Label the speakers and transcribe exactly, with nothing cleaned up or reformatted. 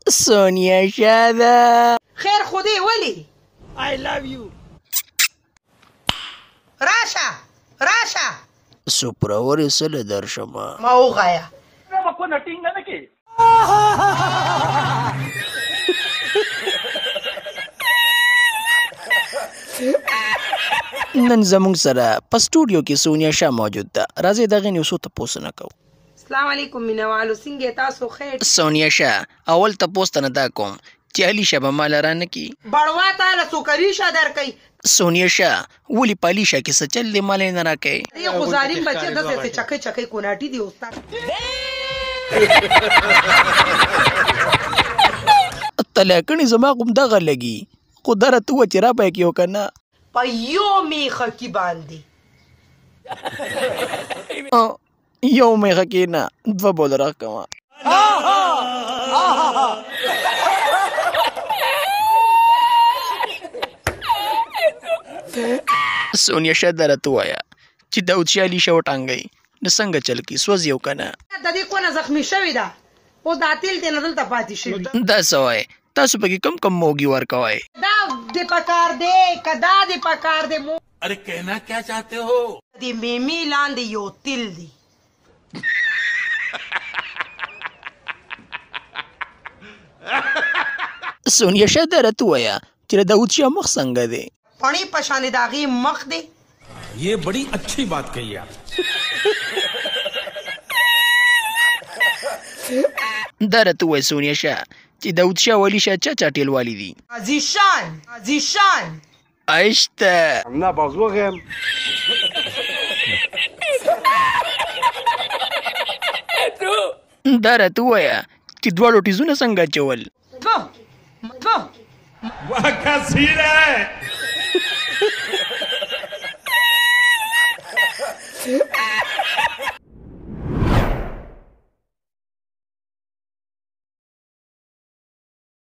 Speaker 1: سونیا شاده
Speaker 2: خیر خودی ولی
Speaker 3: I love you.
Speaker 2: راشه راشه
Speaker 1: سپراورې سله درشمه
Speaker 2: ما وغایا
Speaker 1: نن زموږ سره په سټوډیو کې سونیا شاه موجود ده. راځئ دغې نه یو څو تپوسونه کوو.
Speaker 2: السلام علیکم مینوالو، څنګه تاسو؟ خیر.
Speaker 1: سونیا شاه اول تپوس ته نه دا کوم چې علیشه به ما لره نه کي
Speaker 2: بړوا تاله سوکري شه درکئ.
Speaker 1: سونیا شاه ولې په علیشه کې څه چل دی مالې نه راکئ؟
Speaker 2: دی خو ظالم بچی داسې چکۍ چکۍ کوناټي دی استاد.
Speaker 1: تلیاکڼې زما خو همدغه لګي، خو دا راته ووایه چې را به یې کړو که نه.
Speaker 2: په یو میخه کې باندې
Speaker 1: یو میخه کې نه دوه بوله راکوه. سونیا شاه دا راته ووایه چې داود شاه علیشه وټانګئ نو څنګه چل کي سوځي او که نه؟
Speaker 2: د دې کونه زخمي شوې ده، اوس دا تیل تېنه دلته پاتې شوي.
Speaker 1: دا څه وایې؟ تاسو پکې کم کم موږي ورکوئ؟
Speaker 2: دا دې پکار دی که دا دې پکار دی مو
Speaker 3: अरे कहना क्या चाहते हो?
Speaker 2: د میمي لاندې یو تیل دی.
Speaker 1: سونیا شاه دا راته ووایه چې د داود شاه مخ څنګه دی؟
Speaker 2: پړی په شانې د هغې مخ دی.
Speaker 3: ये बड़ी अच्छी बात कही आप.
Speaker 1: دا راته ووایه سونیا شاه چې داود شاه او علیشه چا چا ټیلوالي دي؟
Speaker 2: عزیشان عزیشان
Speaker 1: عشته
Speaker 4: نه بازوغم
Speaker 1: دا راته ووایه چې دواړو ټیزونه څنګه اچول؟
Speaker 2: دو دو
Speaker 3: वाह क्या सीन है.